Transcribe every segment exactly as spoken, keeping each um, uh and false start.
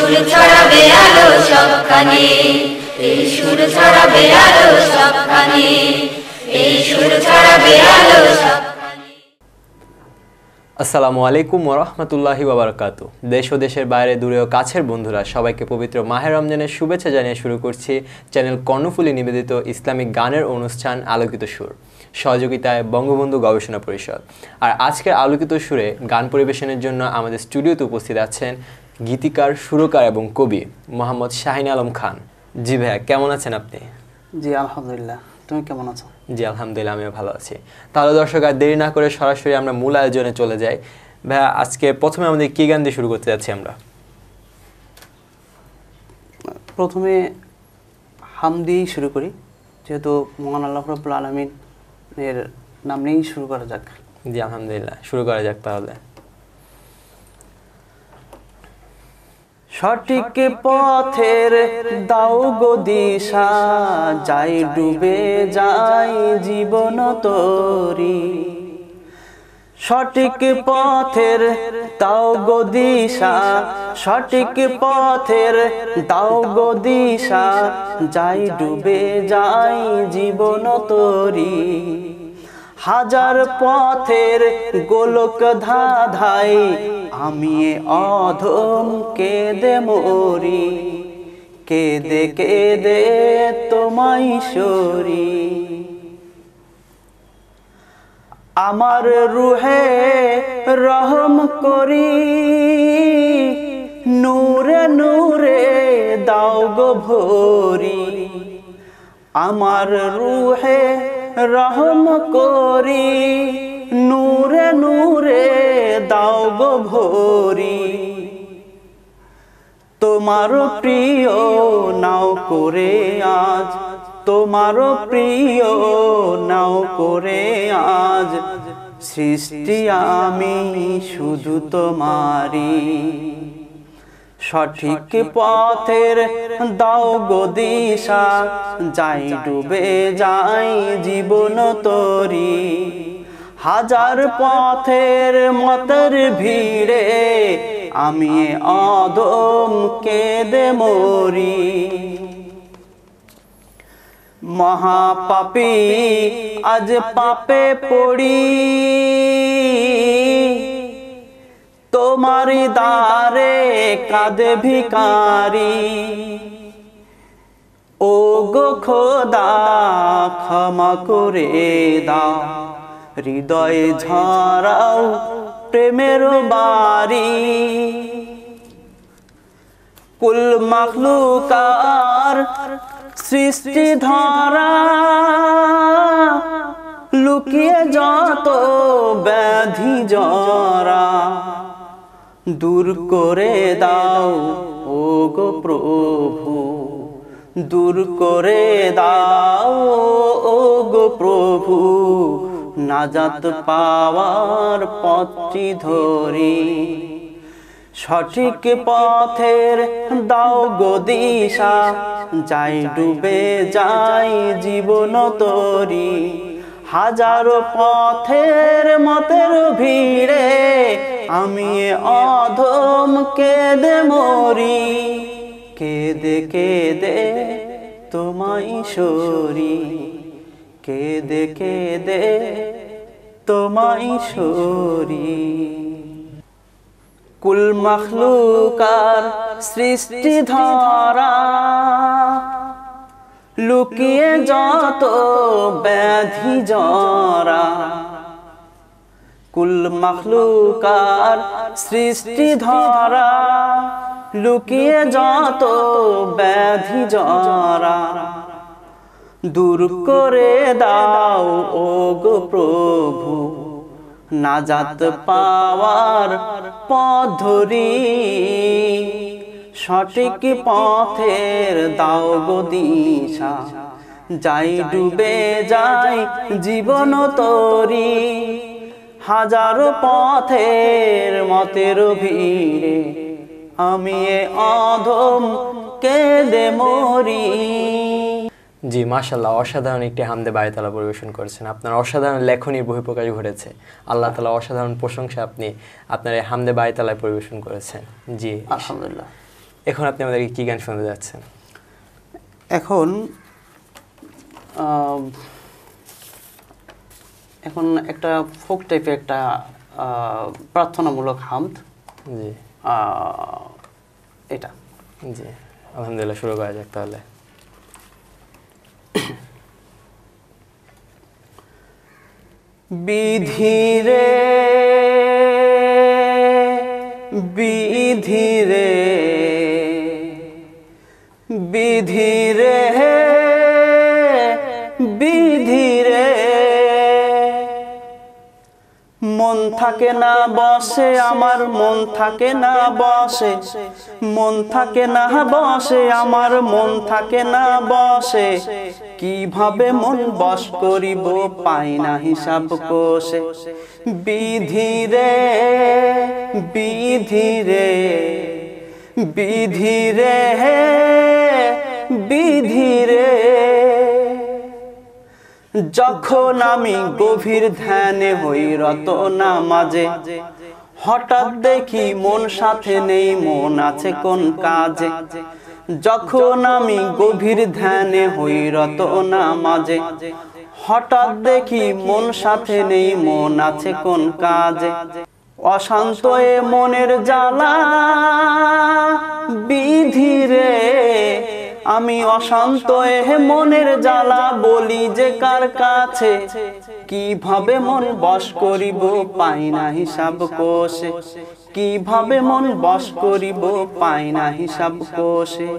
সুর ছড়াবে আলো সবখানে, এই সুর ছড়াবে আলো সবখানে, এই সুর ছড়াবে আলো সবখানে। আসসালামু আলাইকুম ওয়া রাহমাতুল্লাহি ওয়া বারাকাতু। দেশ ও দেশের বাইরে দূরে ও কাছের বন্ধুরা সবাইকে পবিত্র মাহে রমজানের শুভেচ্ছা জানিয়ে শুরু করছি চ্যানেল কর্ণফুলী নিবেদিত ইসলামিক গানের অনুষ্ঠান আলোকিত সুর, সহযোগিতায় বঙ্গবন্ধু গবেষণা পরিষদ। আর আজকের আলোকিত সুরে গান পরিবেশনের জন্য আমাদের স্টুডিওতে উপস্থিত আছেন গীতিকার, সুরকার এবং কবি মোহাম্মদ শাহিন আলম খান। জি ভাইয়া, কেমন আছেন আপনি? জি আলহামদুলিল্লাহ, তুমি কেমন আছো? জি আলহামদুলিল্লাহ, আমিও ভালো আছি। তাহলে দর্শক আর দেরি না করে সরাসরি আমরা মূল আয়োজনে চলে যাই। ভাইয়া, আজকে প্রথমে আমাদের কি গান দিয়ে শুরু করতে যাচ্ছি আমরা? প্রথমে হাম দিয়েই শুরু করি, যেহেতু মহান আল্লাহ রাব্বুল আলামিন এর নাম নিয়েই শুরু করা যাক। জি আলহামদুলিল্লাহ, শুরু করা যাক তাহলে। সঠিক পথের দাও গো দিশা, যাই ডুবে যাই জীবন তোরি। সঠিক পথের দাও গো দিশা, সঠিক পথের দাও গো দিশা, যাই ডুবে যাই জীবন তোরি। হাজার পথের গোলক ধাঁধাই আমি অধম কেঁদে মরি, কেঁদে কেঁদে তোমায় সরি। আমার রুহে রহম করি, নূরে নূরে দাও গো ভরি। আমার রুহে রহম করি, নূরে নূরে দাও গো ভরি। তোমার প্রিয় নাও করে আজ, তোমার প্রিয় নাও করে আজ, সৃষ্টি আমি শুধু তোমারি। সঠিক পথের দাও গো দিশা, যাই ডুবে যাই জীবন তোরি। হাজার পথের মতের ভিড়ে আমি অধম কেঁদে মরি। মহাপাপী আজ পাপে পড়ি, তোমারি দ্বারে কাঁদে ভিখারি। ও গো খোদা ক্ষমা করে দাও, হৃদয়ে ঝরাও প্রেমের বাড়ি। কুল মাখলুকার সৃষ্টি ধরা, লুকিয়ে যত ব্যাধি জরা, দূর করে দাও ও গো প্রভু, দূর করে দাও ও গো প্রভু। নাজাত পাওয়ার পথটি ধরি, সঠিক পথের দাও গো দিশা, যাই ডুবে যাই জীবন তোরি। হাজারো পথের মতের ভিড়ে আমি অধম কেঁদে মরি, কেঁদে কেঁদে তোমায় সরি, কেঁদে কেঁদে তোমায় সরি। কুল মাখলুকার সৃষ্টি ধরা, লুকিয়ে যত ব্যাধি জরা। কুল মাখলুকার সৃষ্টি ধরা, লুকিয়ে যত ব্যাধি জরা, দূর করে দাও ও গো প্রভু। নাজাত পাওয়ার পথ ধরি, সঠিক পথের দাও গো দিশা, যাই ডুবে যাই জীবন তোরি। হাজারো পথের মতের ভিড়ে আমি অধম কেঁদে মরি। জি মাশাআল্লাহ, অসাধারণ একটি হামদে বাড়িতলা পরিবেশন করেছেন। আপনার অসাধারণ লেখনীর বহিঃপ্রকাশ ঘটেছে। আল্লাহ তাআলা অসাধারণ প্রশংসা আপনি আপনার এই হামদে বাড়িতলায় পরিবেশন করেছেন। জি আলহামদুলিল্লাহ। এখন আপনি আমাদেরকে কি গান শোনাতে যাচ্ছেন? এখন এখন একটা ফোক টাইপের একটা প্রার্থনামূলক হামদ, জি এটা। জি, আলহামদুলিল্লাহ, শুরু করা যাক তাহলে। বিধিরে বিধিরে বিধিরে বিধিরে মন থাকে না বসে আমার, মন থাকে না বসে, মন থাকে না বসে আমার, মন থাকে না বসে। কিভাবে মন বশ করিব পাই না হিসাব কোষে। বিধিরে বিধিরে বিধিরে বিধিরে যখন আমি গভীর ধ্যানে হই রত নামাজে, হঠাৎ দেখি মন সাথে নেই, মন আছে কোন কাজে। যখন আমি গভীর ধ্যানে হই রত নামাজে, হঠাৎ দেখি মন সাথে নেই, মন আছে কোন কাজে। অশান্ত এ মনের জ্বালা বিধিরে, আমি অশান্ত এ মনের জ্বালা বলি যে কার কাছে। কিভাবে মন বশ করিব পাই না হিসাব কোষে, কিভাবে মন বশ করিব পাই না হিসাব কোষে।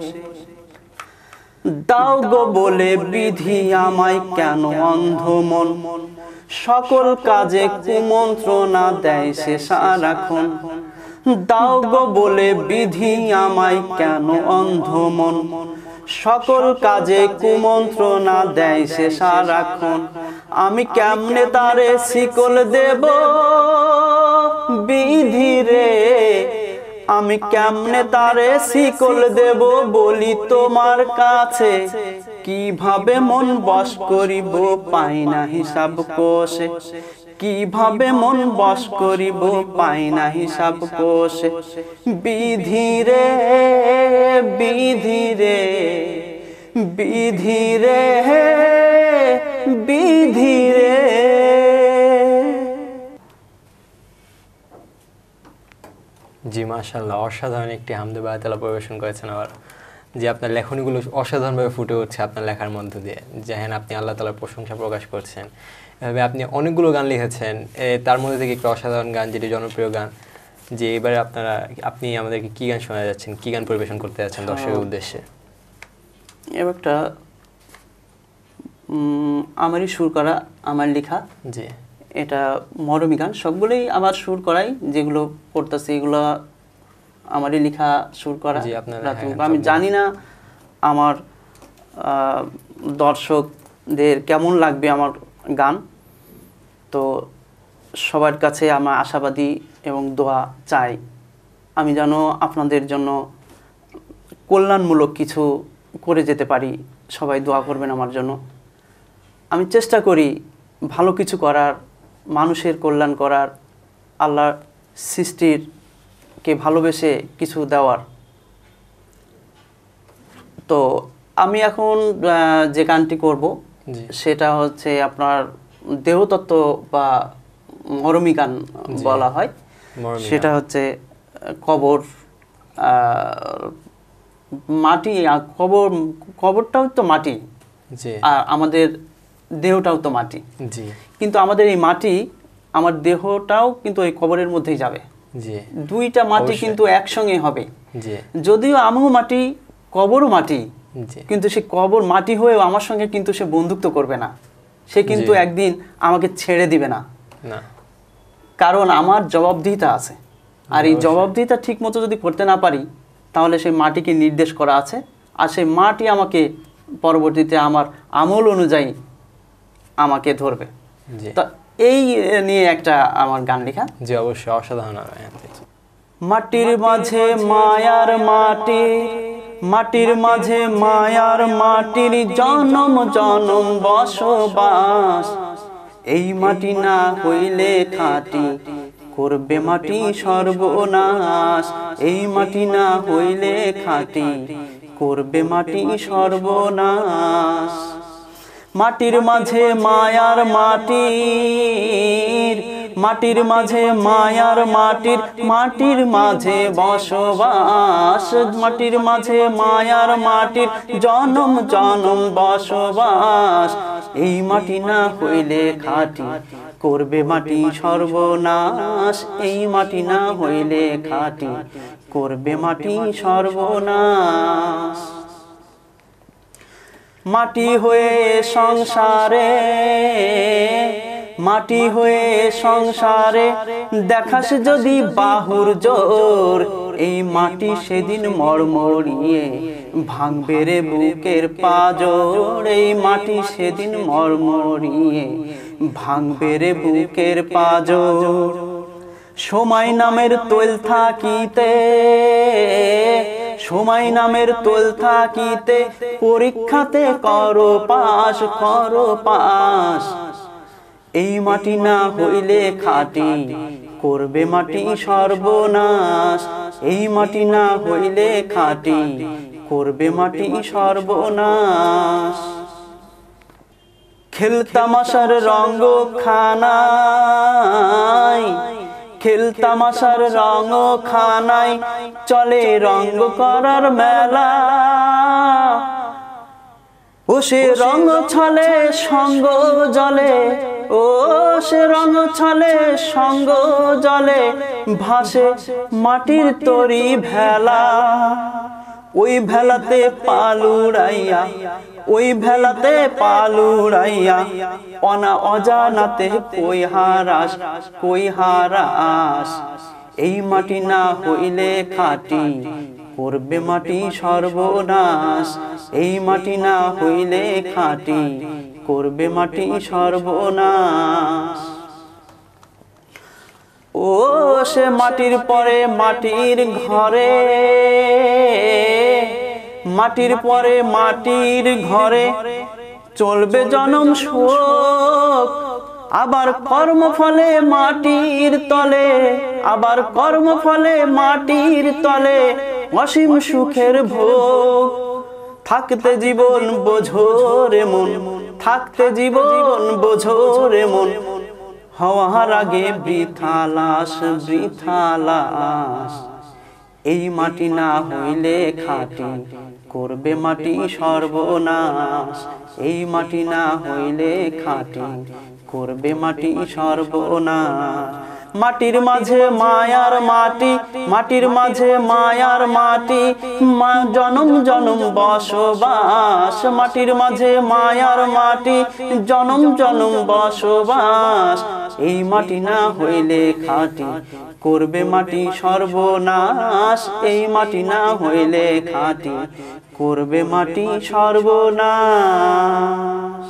দাও গো বলে বিধি আমায় কেন অন্ধ মন, সকল কাজে কুমন্ত্রণা দেয় সে সারাক্ষণ। দাও গো বলে বিধি আমায় কেন অন্ধ মন, সকল কাজে কুমন্ত্রণা দেয় সে সারাক্ষণ। আমি কেমনে তারে শিকল দেব বিধিরে, আমি কেমনে তারে শিকল দেব বলি তোমার কাছে। কিভাবে মন বশ করিব পাই না হিসাব কোষে, কিভাবে মন বশ করিব পাই না হিসাব কোষে। বিধিরে বিধিরে বিধিরে বিধিরে। জি মাশাআল্লাহ, অসাধারণ একটি হামদে বায়াতালা পরিবেশন করেছেন। আবার যে আপনার লেখনীগুলো অসাধারণভাবে ফুটে উঠছে আপনার লেখার মধ্য দিয়ে, যেখানে আপনি আল্লাহ তাআলার প্রশংসা প্রকাশ করছেন। এভাবে আপনি অনেকগুলো গান লিখেছেন, তার মধ্যে থেকে একটা অসাধারণ গান যেটি জনপ্রিয় গান, যে এবারে আপনারা আপনি আমাদেরকে কি গান শোনা যাচ্ছেন, কি গান পরিবেশন করতে যাচ্ছেন দর্শকের উদ্দেশ্যে? এবার একটা আমারই সুর করা, আমার লেখা। জি, এটা মরমী গান, সবগুলোই আমার সুর করাই, যেগুলো পড়তেছি এগুলো আমারই লেখা সুর করা। আমি জানি না আমার দর্শকদের কেমন লাগবে আমার গান, তো সবার কাছে আমার আশাবাদী এবং দোয়া চাই আমি যেন আপনাদের জন্য কল্যাণমূলক কিছু করে যেতে পারি। সবাই দোয়া করবেন আমার জন্য। আমি চেষ্টা করি ভালো কিছু করার, মানুষের কল্যাণ করার, আল্লাহর সৃষ্টিরকে ভালোবেসে কিছু দেওয়ার। তো আমি এখন যে গানটি করব সেটা হচ্ছে আপনার দেহতত্ত্ব বা মরমী গান বলা হয়। সেটা হচ্ছে কবর, মাটি, কবর, কবরটাও তো মাটি, আর আমাদের দেহটাও তো মাটি। কিন্তু আমাদের এই মাটি, আমার দেহটাও কিন্তু ওই কবরের মধ্যেই যাবে। দুইটা মাটি কিন্তু একসঙ্গে হবে। যদিও আমিও মাটি, কবরও মাটি, কিন্তু সে কবর মাটি হয়েও আমার সঙ্গে কিন্তু সে বন্ধুত্ব করবে না। সে কিন্তু একদিন আমাকে ছেড়ে দিবে না, কারণ আমার জবাবদিহিতা আছে। আর এই জবাবদিহিতা ঠিক মতো যদি করতে না পারি, তাহলে সেই মাটিকে নির্দেশ করা আছে, আর সেই মাটি আমাকে পরবর্তীতে আমার আমল অনুযায়ী আমাকে ধরবে। তো এই নিয়ে একটা আমার গান লেখা। জি অবশ্যই, অসাধারণ। মাটির মাঝে মায়ার মাটি, মাটির মাঝে মায়ার মাটির জনম জনম বসবাস। এই মাটি না হইলে খাঁটি করবে মাটি সর্বনাশ, এই মাটি না হইলে খাঁটি করবে মাটি সর্বনাশ। মাটির মাঝে মায়ার মাটির, মাটির মাঝে মায়ার মাটির, মাটির মাঝে বসবাস, মাটির মাঝে মায়ার মাটির জনম জনম বসবাস। এই মাটি না হইলে খাঁটি করবে মাটি সর্বনাশ, এই মাটি না হইলে খাঁটি করবে মাটি সর্বনাশ। মাটি হয়ে সংসারে, মাটি হয়ে সংসারে দেখাস যদি বাহুর জোর, এই মাটি সেদিন মরমরিয়ে ভাঙবে রে বুকের পাজর, এই মাটি সেদিন মরমরিয়ে ভাঙবে রে বুকের পাজর। সময় নামের তৈল থাকিতে, সময় নামের তোল থাকিতে পরীক্ষাতে করো পাস, করো পাস। এই মাটি না হইলে খাঁটি করবে মাটি সর্বনাশ, এই মাটি না হইলে খাঁটি করবে মাটি সর্বনাশ। খেলতামাশার রঙ্গ খানায়, খেলতামাশার রঙ খানায় চলে রঙ্গ করার মেলা, ও সে রঙ ছলে সঙ্গ জলে, ও সে রঙ ছলে সঙ্গ জলে ভাসে মাটির তরি ভেলা। ওই ভেলাতে পালুড়াইয়া, ওই ভেলাতে পালুড়াইয়া অনা অজানাতে কই হারাস, কই হারাস। এই মাটি না হইলে খাঁটি করবে মাটি সর্বনাশ, এই মাটি না হইলে খাঁটি করবে মাটি সর্বনাশ। ও সে মাটির পরে মাটির ঘরে, মাটির পরে মাটির ঘরে চলবে জনম শোক, আবার কর্মফলে মাটির তলে, আবার কর্মফলে মাটির তলে অসীম সুখের ভোগ। থাকতে জীবন বোঝরে মন, থাকতে জীবন বোঝরে মন, হওয়ার আগে বৃথা লাশ, বৃথা লাশ। এই মাটি না হইলে খাঁটি করবে মাটি সর্বনাশ, এই মাটি না হইলে খাঁটি করবে মাটি সর্বনাশ। মাটির মাঝে মায়ার মাটি, মাটির মাঝে মায়ার মাটি জনম জনম বসবাস, মাটির মাঝে মায়ার মাটি জনম জনম বসবাস। এই মাটি না হইলে খাঁটি করবে মাটি সর্বনাশ, এই মাটি না হইলে খাঁটি করবে মাটি সর্বনাশ।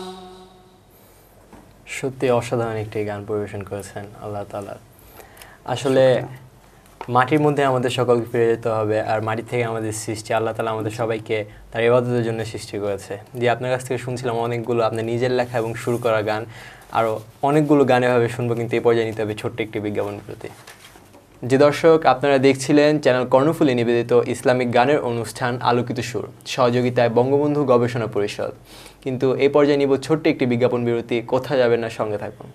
সত্যি অসাধারণ একটি গান পরিবেশন করেছেন আল্লাহ তাআলা। আসলে মাটির মধ্যে আমাদের সকলকে ফিরে যেতে হবে, আর মাটি থেকে আমাদের সৃষ্টি। আল্লাহ তাআলা আমাদের সবাইকে তার ইবাদতের জন্য সৃষ্টি করেছে। যে আপনার কাছ থেকে শুনছিলাম অনেকগুলো আপনার নিজের লেখা এবং সুর করা গান, আরও অনেকগুলো গান এভাবে শুনবো, কিন্তু এই পর্যায়ে নিতে হবে ছোট্ট একটি বিজ্ঞাপন প্রতি। যে দর্শক, আপনারা দেখছিলেন চ্যানেল কর্ণফুলী নিবেদিত ইসলামিক গানের অনুষ্ঠান আলোকিত সুর, সহযোগিতায় বঙ্গবন্ধু গবেষণা পরিষদ। কিন্তু এই পর্যায়ে নিব ছোট্ট একটি বিজ্ঞাপন বিরতি। কোথায় যাবেন না, সঙ্গে থাকুন।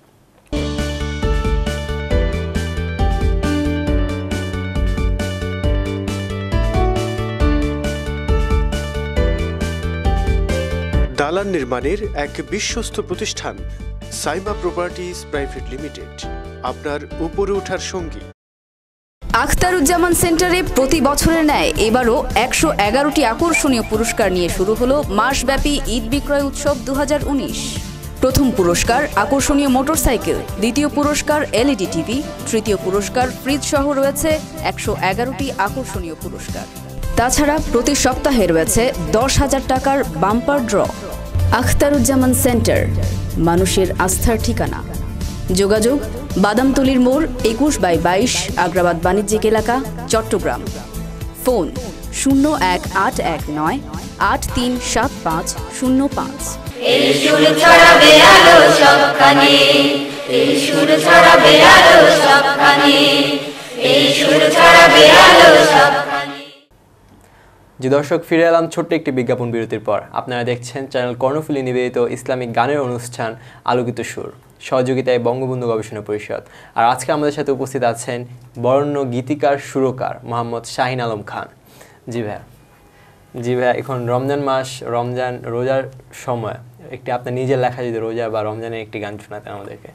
দালান নির্মাণের এক বিশ্বস্ত প্রতিষ্ঠান সাইমা প্রপার্টিজ প্রাইভেট লিমিটেড, আপনার উপরে ওঠার সঙ্গী। আখতারুজ্জামান সেন্টারে প্রতি বছরের ন্যায় এবারও একশো এগারোটি আকর্ষণীয় পুরস্কার নিয়ে শুরু হলো মাসব্যাপী ঈদ বিক্রয় উৎসব দু হাজার উনিশ। প্রথম পুরস্কার আকর্ষণীয় মোটরসাইকেল, দ্বিতীয় পুরস্কার এলইডি টিভি, তৃতীয় পুরস্কার ফ্রিজ সহ রয়েছে একশো এগারোটি আকর্ষণীয় পুরস্কার। তাছাড়া প্রতি সপ্তাহে রয়েছে দশ হাজার টাকার বাম্পার ড্র। আখতারুজ্জামান সেন্টার, মানুষের আস্থার ঠিকানা। যোগাযোগ বাদামতলির মোড়, একুশ বাই বাইশ, আগ্রাবাদ বাণিজ্যিক এলাকা, চট্টগ্রাম। ফোন শূন্য এক আট এক নয় আট তিন সাত পাঁচ শূন্য পাঁচ। এই সুর ছড়াবে আলো সবখানে, এই সুর ছড়াবে আলো সবখানে, এই সুর ছড়াবে আলো সবখানে। জি দর্শক, ফিরে এলাম ছোট্ট একটি বিজ্ঞাপন বিরতির পর। আপনারা দেখছেন চ্যানেল কর্ণফুলী নিবেদিত ইসলামিক গানের অনুষ্ঠান আলোকিত সুর, সহযোগিতায় বঙ্গবন্ধু গবেষণা পরিষদ। আর আজকে আমাদের সাথে উপস্থিত আছেন বরেণ্য গীতিকার সুরকার মোহাম্মদ শাহিন আলম খান। জি ভাইয়া, জি ভাইয়া, এখন রমজান মাস, রমজান রোজার সময় একটি আপনার নিজের লেখা যদি রোজা বা রমজানের একটি গান শোনাতেন আমাদেরকে।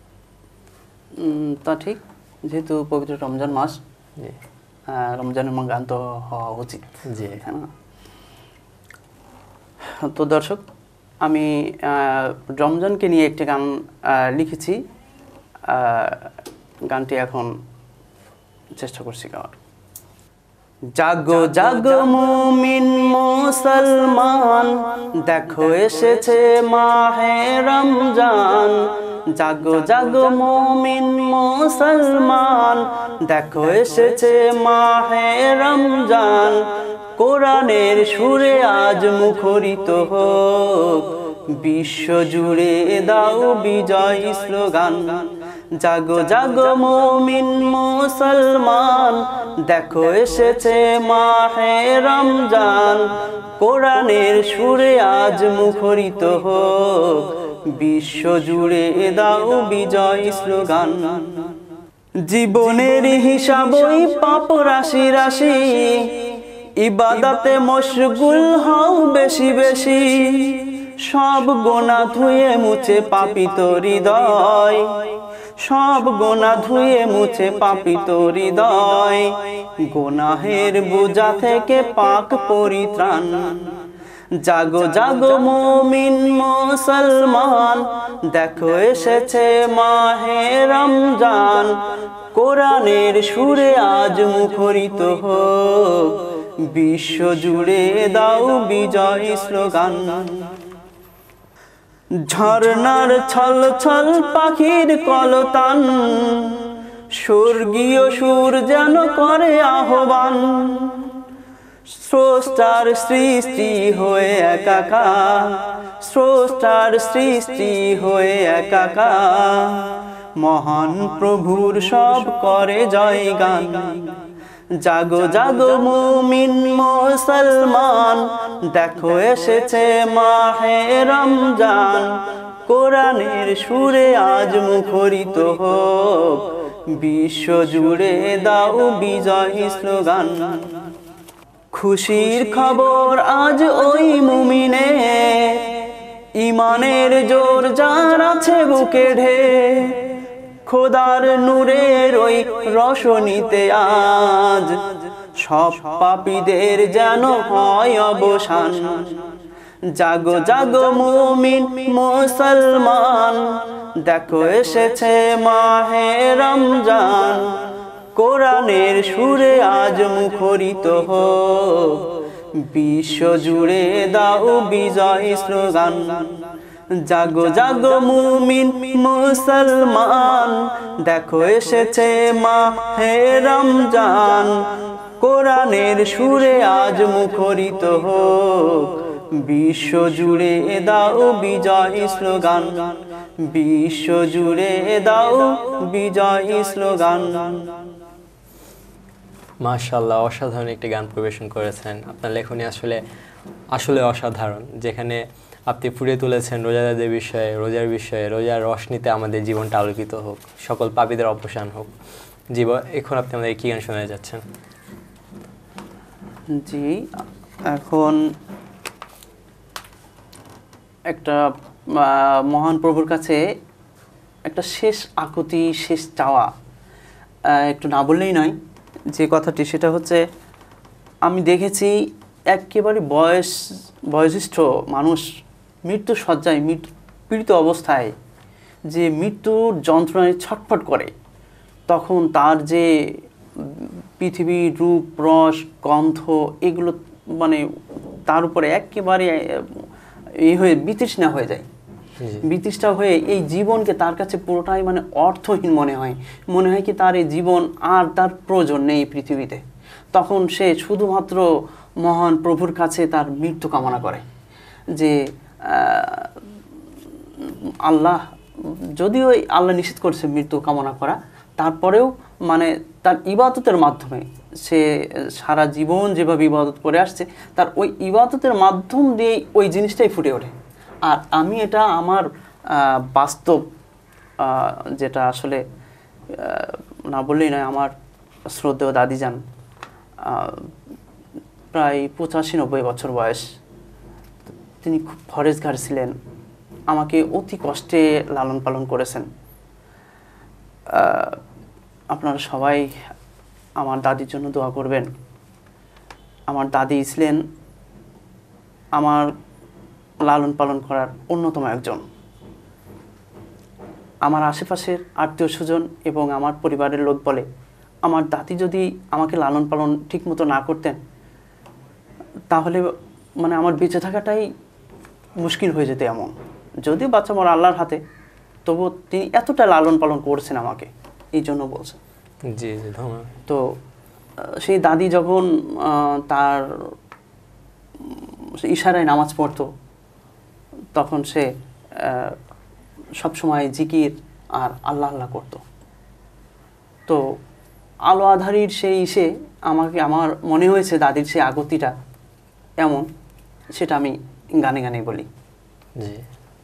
তা ঠিক, যেহেতু পবিত্র রমজান মাস, রমজানের গান তো হওয়া উচিত। জি হ্যাঁ। তো দর্শক, আমি রমজানকে নিয়ে একটি গান লিখেছি, গানটি এখন চেষ্টা করছি গাওয়ার। জাগো জাগো মুমিন মুসলমান, দেখো এসেছে মাহে রমজান। জাগো জাগো মুমিন মুসলমান, দেখো এসেছে মাহে রমজান। কোরআনের সুরে আজ মুখরিত হোক, বিশ্ব জুড়ে দাও বিজয় স্লোগান। জাগো জাগো মুমিন মুসলমান, দেখো এসেছে মাহে রমজান। কোরআনের সুরে আজ মুখরিত হোক, বিশ্ব জুড়ে দাও বিজয় স্লোগান। জীবনের হিসাবই পাপ রাশি রাশি, ইবাদতে মশগুল হও বেশি বেশি। সব গোনা ধুয়ে মুছে পাপিত হৃদয়, সব গোনা ধুয়ে মুছে পাপিত হৃদয়। গোনাহের বোঝা থেকে পাক পরিত্রাণ। জাগো জাগো মুমিন মুসলমান, দেখো এসেছে মাহে রমজান। কোরআনের সুরে আজ মুখরিত হোক, বিশ্ব জুড়ে দাও বিজয় স্লোগান। ঝর্ণার ছল ছল পাখির কলতান, স্বর্গীয় সুর যেন করে আহ্বান। স্রষ্টার সৃষ্টি হয়ে একাকার, স্রষ্টার সৃষ্টি হয়ে একাকার। মহান প্রভুর সব করে জয় গান। জাগো জাগো মুমিন মুসলমান, দেখো এসেছে মাহে রমজান। কোরআনের সুরে আজ মুখরিত হোক, বিশ্ব জুড়ে দাও বিজয় স্লোগান। খুশির খবর আজ ওই মুমিনে, ইমানের জোর যার আছে বুকে ঢের। খোদার নূরের ওই রোশনীতে আজ সব পাপীদের যেন হয় অবসান। জাগো জাগো মুমিন মুসলমান, দেখো এসেছে মাহে রমজান। কোরআনের সুরে আজ মুখরিত হোক, বিশ্ব জুড়ে দাও বিজয় স্লোগান। জাগো জাগো মুমিন মুসলমান, দেখো এসেছে মাহে রমজান। কোরআনের সুরে আজ মুখরিত হোক, বিশ্ব জুড়ে দাও বিজয় স্লোগান। বিশ্ব জুড়ে দাও বিজয় স্লোগান। মাশাআল্লাহ, অসাধারণ একটি গান পরিবেশন করেছেন। আপনার লেখনী আসলে আসলে অসাধারণ, যেখানে আপনি ফুটিয়ে তুলেছেন রোজাদারদের বিষয়ে, রোজার বিষয়ে, রোজার রশনিতে আমাদের জীবনটা আলোকিত হোক, সকল পাপীদের অবসান হোক। জীবন এখন আপনি আমাদের কি গান শোনাতে যাচ্ছেন? জি, এখন একটা মহান প্রভুর কাছে একটা শেষ আকুতি, শেষ চাওয়া, একটু না বললেই নয়। যে কথাটি সেটা হচ্ছে, আমি দেখেছি একেবারে বয়স বয়োজ্যেষ্ঠ মানুষ মৃত্যু শয্যায়, মৃত্যু পীড়িত অবস্থায় যে মৃত্যুর যন্ত্রণায় ছটফট করে, তখন তার যে পৃথিবীর রূপ, রস, গন্ধ, এগুলো মানে তার উপরে একেবারে এই হয়ে বিতৃষ্ণা হয়ে যায়। বিতৃষ্ণা হয়ে এই জীবনকে তার কাছে পুরোটাই মানে অর্থহীন মনে হয়। মনে হয় কি তার এই জীবন আর তার প্রয়োজন নেই পৃথিবীতে। তখন সে শুধুমাত্র মহান প্রভুর কাছে তার মৃত্যু কামনা করে যে আল্লাহ যদিও আল্লাহ নিষেধ করছে মৃত্যু কামনা করা, তারপরেও মানে তার ইবাদতের মাধ্যমে সে সারা জীবন যেভাবে ইবাদত করে আসছে তার ওই ইবাদতের মাধ্যম দিয়েই ওই জিনিসটাই ফুটে ওঠে। আর আমি এটা আমার বাস্তব যেটা আসলে না বললেই নয়, আমার শ্রদ্ধেয় দাদি যান, প্রায় পঁচাশি নব্বই বছর বয়স, তিনি খুব ফরেজগার ছিলেন, আমাকে অতি কষ্টে লালন পালন করেছেন। আপনারা সবাই আমার দাদির জন্য দোয়া করবেন। আমার দাদি ছিলেন আমার লালন পালন করার অন্যতম একজন। আমার আশেপাশের আত্মীয় স্বজন এবং আমার পরিবারের লোক বলে আমার দাদি যদি আমাকে লালন পালন ঠিকমতো না করতেন তাহলে মানে আমার বেঁচে থাকাটাই মুশকিল হয়ে যেত। এমন যদিও বাচ্চা মরা আল্লাহর হাতে, তবু তিনি এতটা লালন পালন করছেন আমাকে, এই জন্য বলছেন। জি জি ধন্যবাদ। তো সেই দাদি যখন তার ইশারায় নামাজ পড়তো তখন সে সবসময় জিকির আর আল্লাহ আল্লাহ করতো। তো আলো আধারির সেই ইসে আমাকে আমার মনে হয়েছে দাদির সেই আগতিটা এমন, সেটা আমি গানে গানে বলি। জি।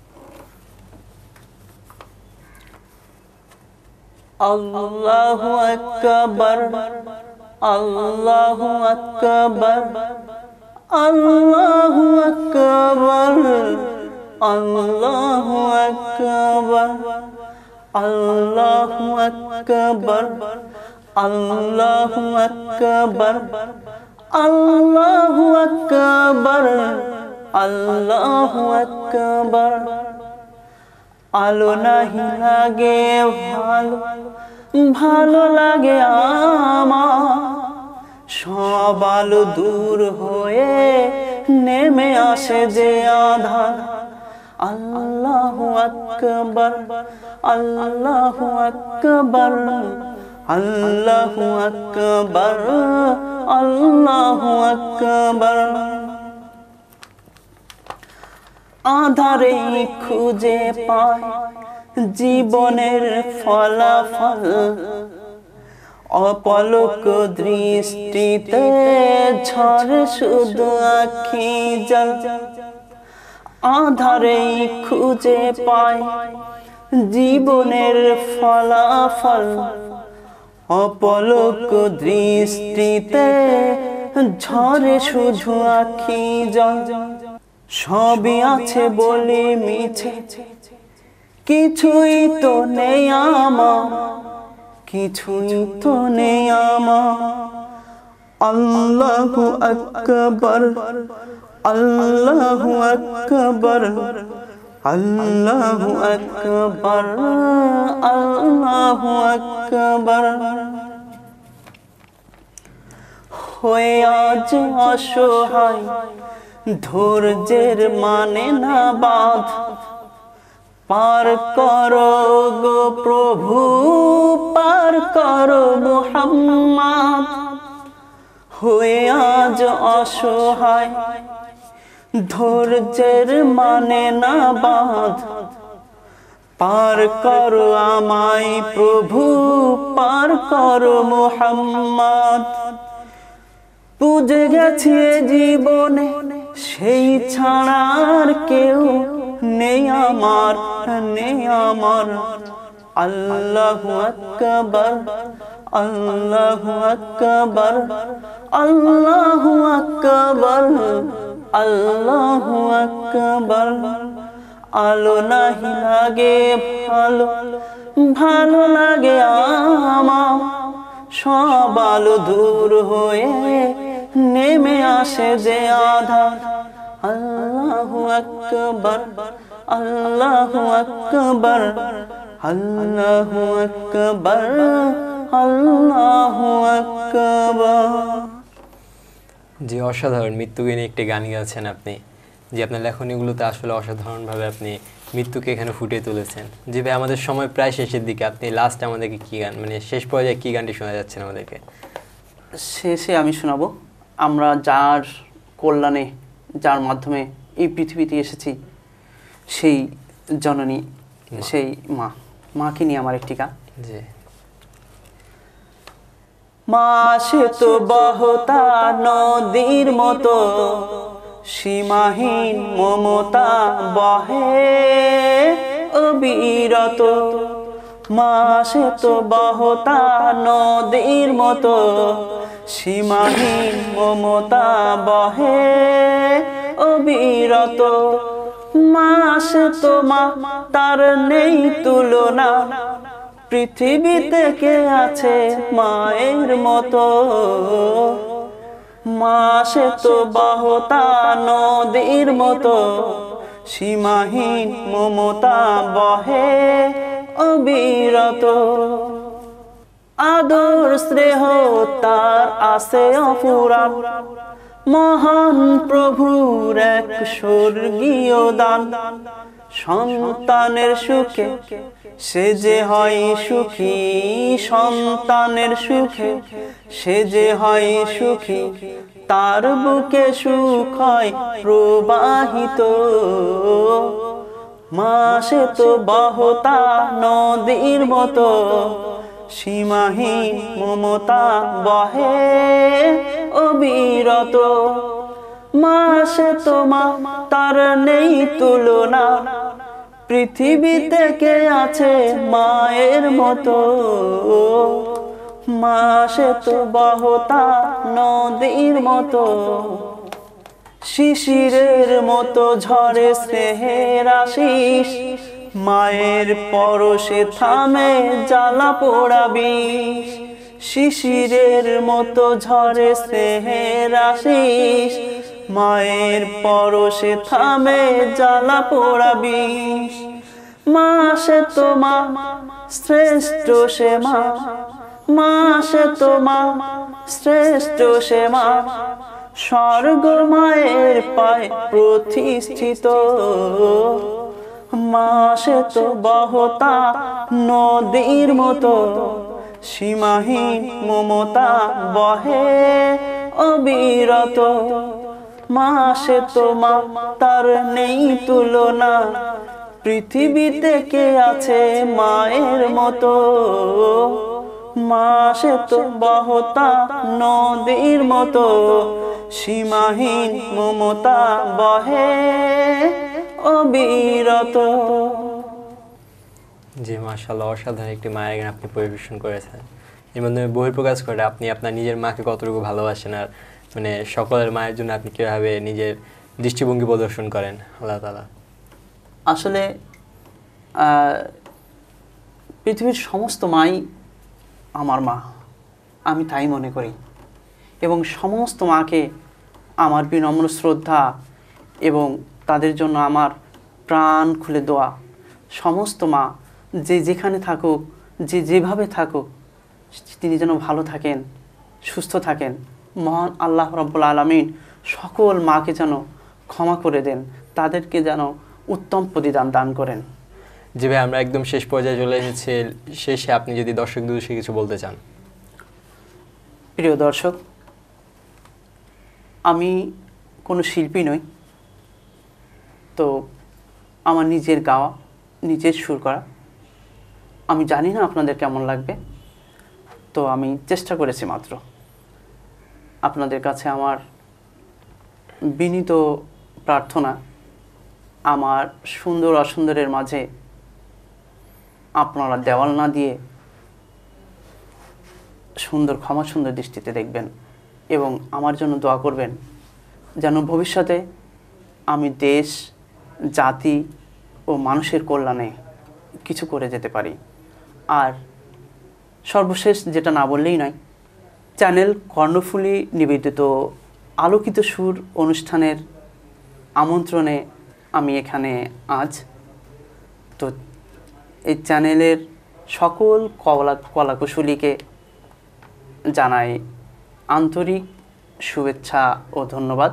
আল্লাহু আকবার, আল্লাহু আকবার, আল্লাহু আকবার, আল্লাহু আকবার, আল্লাহু আকবার, আল্লাহু আকবার, আল্লাহু আকবার, আল্লাহু আকবার। আলো নাহি লাগে ভালো, ভালো লাগে আমার, সব আলো দূর হয়ে নেমে আসে যে আধার। আল্লাহু আকবার, আল্লাহু আকবার, আল্লাহু আকবার, আল্লাহু আকবার। আধারে খুঁজে পায় জীবনের ফলাফল, অপলক দৃষ্টিতে ঝরে শুধু আখি জল। আধারে খুঁজে পায় জীবনের ফলাফল, অপলক দৃষ্টিতে ঝরে শুধু আখি জল। সবই আছে বলে মিছে, কিছুই তো নেই আমার, কিছুই তো নেই আমার। আল্লাহু আকবার, আল্লাহু আকবার, আল্লাহু আকবার, আল্লাহু আকবার। হয়ে আজ অসহায় ধৈর্যের মানে না বাঁধ, পার করো গো প্রভু, পার করো মুহাম্মদ। হয়ে আজ অসহায় ধৈর্যের মানে না বাঁধ, পার করো আমায় প্রভু, পার করো মুহাম্মদ। বুঝে গেছি জীবনে সেই ছাড়ার কেউ নেই আমার, নেই আমার। আল্লাহু আকবার, আল্লাহু আকবার, আল্লাহু আকবার, আল্লাহু আকবার। আলো নাহি লাগে ভালো, ভালো লাগে আমার, সব আলো দূর হয়ে নেমে আসে যে আধার। আল্লাহু আকবার, আল্লাহু আকবার, আল্লাহু আকবার, আল্লাহু আকবার। জি, অসাধারণ। মৃত্যুকে নিয়ে একটি গান গেয়েছেন আপনি। যে আপনার লেখনীগুলোতে আসলে অসাধারণভাবে আপনি মৃত্যুকে এখানে ফুটিয়ে তুলেছেন। জি ভাই, আমাদের সময় প্রায় শেষের দিকে, আপনি লাস্ট আমাদেরকে কী গান, মানে শেষ পর্যায়ে কী গানটি শোনা যাচ্ছেন আমাদেরকে? শেষে আমি শোনাবো, আমরা যার কল্যাণে, যার মাধ্যমে এই পৃথিবীতে এসেছি, সেই জননী সেই মা মাকে নিয়ে আমার একটি গান। জি। মা সে তো বহতা নদীর মতো, সীমাহীন মমতা বহে অবিরত। মা সে তো বহতা নদীর মতো, সীমাহীন মমতা বহে অবিরত। মা সে তো মা, তার নেই তুলনা, পৃথিবীতে কে আছে মায়ের মতো। মা সে তো বহতা নদীর মতো, সীমাহীন মমতা বহে অবিরত। আদর স্নেহ তার আছে অফুরান, মহান প্রভুর এক স্বর্গীয় দান। সন্তানের সুখে সে যে হয় সুখী, সন্তানের সুখে সে যে হয় সুখী, তার বুকে সুখ হয় প্রবাহিত। মা সে তো বহতা নদীর মতো, সীমাহীন মমতা বহে অবিরত। মা সে তো মা, তার নেই তুলনা, পৃথিবীতে কে আছে মায়ের মতো। মা সে তো বহতা নদীর মতো, শিশিরের মতো ঝরে স্নেহের আশিস। মায়ের পরশে থামে জ্বালা পোড়া বিষ, শিশিরের মতো ঝরে স্নেহের আশিস। মায়ের পরশে থামে জ্বালা পোড়া বিষ। মা সে তো মা, শ্রেষ্ঠ সে মা, মা সে তো মা, শ্রেষ্ঠ সে মা। স্বর্গ মায়ের পায়ে প্রতিষ্ঠিত। মা সে তো বহতা নদীর মতো, সীমাহীন মমতা বহে অবিরত। মা সে তো মা, তার নেই তুলনা, পৃথিবীতে কে আছে মায়ের মতো। মা সে তো বহতা নদীর মতো, সীমাহীন মমতা বহে অবিরত। জি মাশাআল্লাহ, অসাধারণ একটি মায়ের গান আপনি পরিবেশন করেছেন। এর মাধ্যমে বহিঃপ্রকাশ করে আপনি আপনার নিজের মাকে কতটুকু ভালোবাসেন, আর মানে সকলের মায়ের জন্য আপনি কীভাবে নিজের দৃষ্টিভঙ্গি প্রদর্শন করেন আল্লাহ তাআলা। আসলে পৃথিবীর সমস্ত মাই আমার মা, আমি তাই মনে করি। এবং সমস্ত মাকে আমার বিনম্র শ্রদ্ধা এবং তাদের জন্য আমার প্রাণ খুলে দোয়া। সমস্ত মা যে যেখানে থাকুক, যে যেভাবে থাকুক, তিনি যেন ভালো থাকেন, সুস্থ থাকেন। মহান আল্লাহ রাব্বুল আলামিন সকল মাকে যেন ক্ষমা করে দেন, তাদেরকে যেন উত্তম প্রতিদান দান করেন। জি ভাই, আমরা একদম শেষ পর্যায়ে চলে এসেছি। শেষে আপনি যদি দর্শকদের উদ্দেশ্যে কিছু বলতে চান। প্রিয় দর্শক, আমি কোনো শিল্পী নই, তো আমার নিজের গাওয়া, নিজের সুর করা, আমি জানি না আপনাদের কেমন লাগবে, তো আমি চেষ্টা করেছি মাত্র। আপনাদের কাছে আমার বিনীত প্রার্থনা, আমার সুন্দর অসুন্দরের মাঝে আপনারা দেওয়াল না দিয়ে সুন্দর ক্ষমা সুন্দর দৃষ্টিতে দেখবেন এবং আমার জন্য দোয়া করবেন, যেন ভবিষ্যতে আমি দেশ, জাতি ও মানুষের কল্যাণে কিছু করে যেতে পারি। আর সর্বশেষ যেটা না বললেই নয়, চ্যানেল কর্ণফুলী নিবেদিত আলোকিত সুর অনুষ্ঠানের আমন্ত্রণে আমি এখানে আজ। তো এই চ্যানেলের সকল কলা কলাকুশলীকে জানাই আন্তরিক শুভেচ্ছা ও ধন্যবাদ,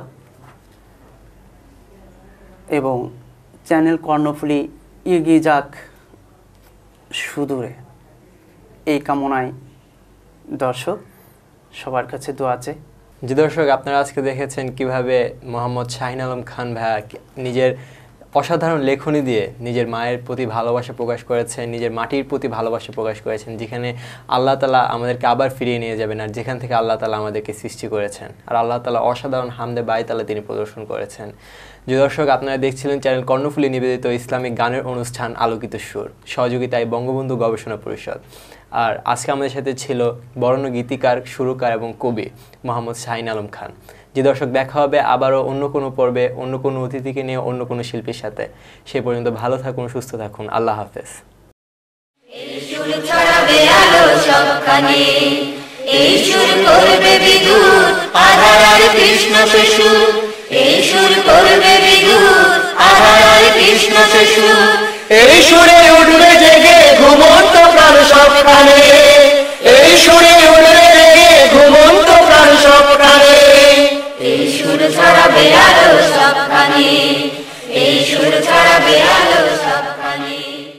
এবং চ্যানেল কর্ণফুলী এগিয়ে যাক সুদূরে, এই কামনায় দর্শক সবার কাছে দোয়া আছে। যে দর্শক, আপনারা আজকে দেখেছেন কিভাবে মোহাম্মদ শাহিন আলম খান ভাইয়া নিজের অসাধারণ লেখনী দিয়ে নিজের মায়ের প্রতি ভালোবাসা প্রকাশ করেছেন, নিজের মাটির প্রতি ভালোবাসা প্রকাশ করেছেন, যেখানে আল্লাহ তাআলা আমাদেরকে আবার ফিরিয়ে নিয়ে যাবেন আর যেখান থেকে আল্লাহ তাআলা আমাদেরকে সৃষ্টি করেছেন। আর আল্লাহ তাআলা অসাধারণ হামদে বাইতালা তিনি প্রদর্শন করেছেন। যে দর্শক, আপনারা দেখছিলেন চ্যানেল কর্ণফুলী নিবেদিত ইসলামিক গানের অনুষ্ঠান আলোকিত সুর, সহযোগিতায় বঙ্গবন্ধু গবেষণা পরিষদ। আর আজকে আমাদের সাথে ছিল বরেণ্য গীতিকার, সুরকার এবং কবি মোহাম্মদ শাহিন আলম খান। যে দর্শক, দেখা হবে আবারও অন্য কোনো পর্বে, অন্য কোনো অতিথিকে নিয়ে, অন্য কোনো শিল্পীর সাথে। সে পর্যন্ত ভালো থাকুন, সুস্থ থাকুন। আল্লাহ হাফেজ। এই সুর ছড়াবে আলো সবখানে, এই সুর করবে বিদ্যুৎ আধার আর কৃষ্ণ শিশু, এই সুর করবে বিদ্যুৎ আধার আর কৃষ্ণ শিশু, এই সুরে উঠবে জেগে ঘুমন্ত প্রাণ সবখানে, এই সুরে উঠবে জেগে ঘুমন্ত প্রাণ সবখানে। এই সুর ছড়াবে আলো সবখানে, এই সুর ছড়াবে আলো সবখানে।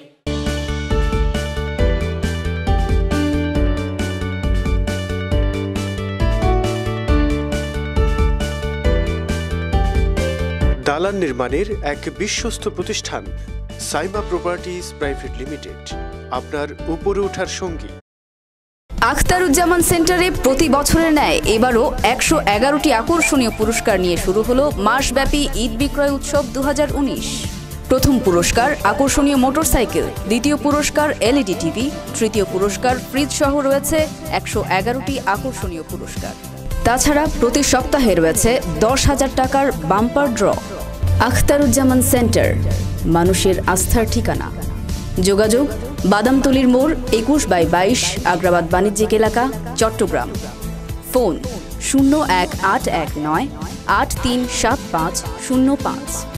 দালান নির্মাণের এক বিশ্বস্ত প্রতিষ্ঠান সাইমা প্রপার্টিজ প্রাইভেট লিমিটেড, আপনার উপরে ওঠার সঙ্গী। আখতারুজ্জামান সেন্টারে প্রতি বছরের ন্যায় এবারও একশো এগারোটি আকর্ষণীয় পুরস্কার নিয়ে শুরু হলো মাসব্যাপী ঈদ বিক্রয় উৎসব দু হাজার উনিশ। প্রথম পুরস্কার আকর্ষণীয় মোটরসাইকেল, দ্বিতীয় পুরস্কার এলইডি টিভি, তৃতীয় পুরস্কার ফ্রিজ সহ রয়েছে একশো এগারোটি আকর্ষণীয় পুরস্কার। তাছাড়া প্রতি সপ্তাহে রয়েছে দশ হাজার টাকার বাম্পার ড্র। আখতারুজ্জামান সেন্টার, মানুষের আস্থার ঠিকানা। যোগাযোগ বাদামতলির মোড়, একুশ বাই বাইশ, আগ্রাবাদ বাণিজ্যিক এলাকা, চট্টগ্রাম। ফোন শূন্য এক আট এক নয় আট তিন সাত পাঁচ শূন্য পাঁচ।